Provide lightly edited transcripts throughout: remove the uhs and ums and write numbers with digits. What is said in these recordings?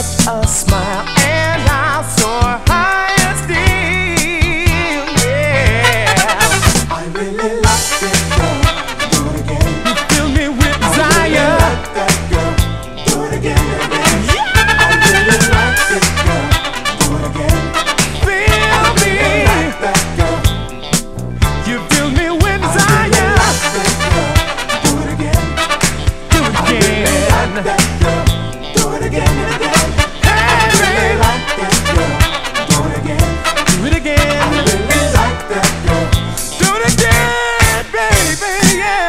such a smile, and I saw high esteem. Yeah, I really like it, girl. Do it again. you fill me with I really desire. like that, girl. Do it again and again. I really like it, girl. Do it again. Feel I really me, like that, girl. you fill me with I really desire. like that, girl. Do it again. Do it I really like again. that, girl. Do it again and again. I really like that, girl. Do it again. Do it again. I really like that, girl. Do it again, baby. Yeah.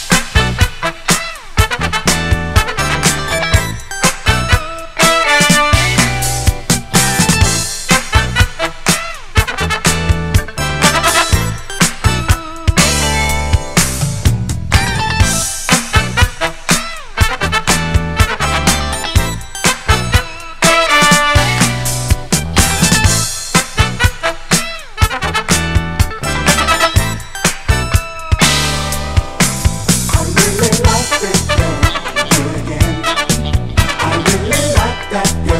I really like it, girl. Do it again. I really like that, girl.